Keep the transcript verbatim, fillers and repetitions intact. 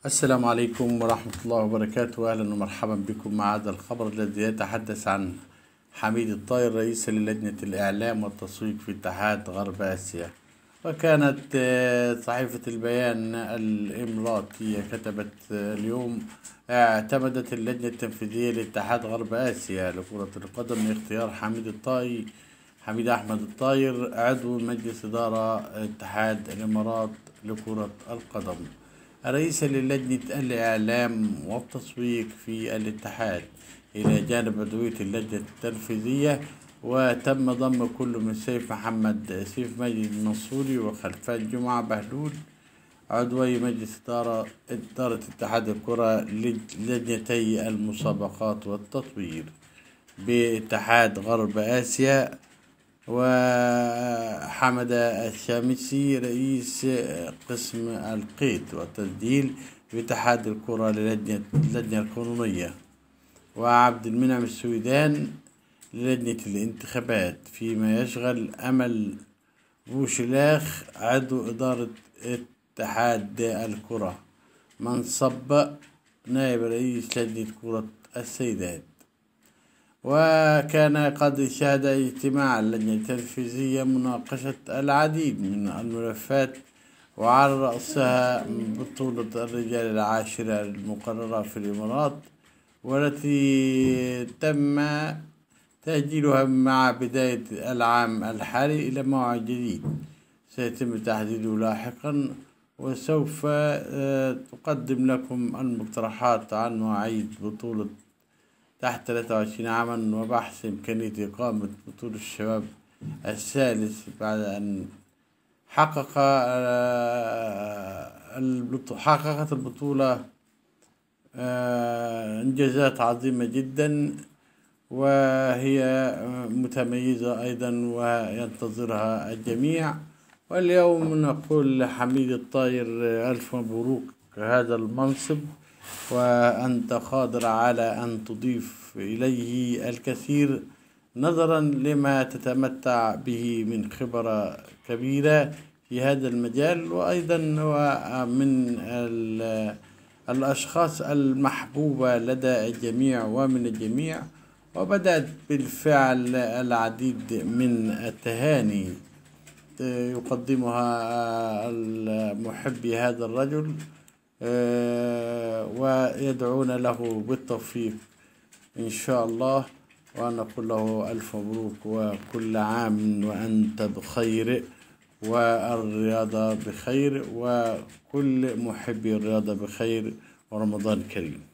السلام عليكم ورحمة الله وبركاته. أهلا ومرحبا بكم مع هذا الخبر الذي يتحدث عن حميد الطاير رئيس للجنة الإعلام والتسويق في اتحاد غرب آسيا. وكانت صحيفة البيان الإماراتية كتبت اليوم: اعتمدت اللجنة التنفيذية لاتحاد غرب آسيا لكرة القدم لاختيار حميد الطاي حميد أحمد الطاير عضو مجلس إدارة اتحاد الإمارات لكرة القدم رئيسا للجنة الإعلام والتسويق في الاتحاد، إلى جانب عضوية اللجنة التنفيذية. وتم ضم كل من سيف محمد سيف مجد المنصوري وخلفان جمعة بهلول عضوي مجلس إدارة إدارة اتحاد الكرة لجنتي المسابقات والتطوير باتحاد غرب آسيا، وحمد الشامسي رئيس قسم القيد والتسجيل باتحاد الكرة للجنة اللجنة القانونية، وعبد المنعم السويدان للجنة الانتخابات، فيما يشغل أمل بوشلاخ عضو إدارة اتحاد الكرة منصب نائب رئيس لجنة كرة السيدات. وكان قد شهد اجتماع اللجنة التنفيذية مناقشة العديد من الملفات، وعلى رأسها بطولة الرجال العاشرة المقررة في الإمارات، والتي تم تأجيلها مع بداية العام الحالي إلى موعد جديد سيتم تحديده لاحقا. وسوف تقدم لكم المقترحات عن مواعيد بطولة تحت ثلاثة وعشرين عاما، وبحث إمكانية إقامة بطولة الشباب الثالث بعد أن حقق حققت البطولة إنجازات عظيمة جدا، وهي متميزة أيضا وينتظرها الجميع. واليوم نقول لحميد الطاير ألف مبروك هذا المنصب، وأنت قادر على أن تضيف إليه الكثير نظرا لما تتمتع به من خبرة كبيرة في هذا المجال، وأيضا هو من الأشخاص المحبوبة لدى الجميع ومن الجميع. وبدأت بالفعل العديد من التهاني يقدمها محبي هذا الرجل، ويدعون له بالتوفيق إن شاء الله. ونقول له ألف مبروك وكل عام وأنت بخير، والرياضة بخير، وكل محبي الرياضة بخير، ورمضان كريم.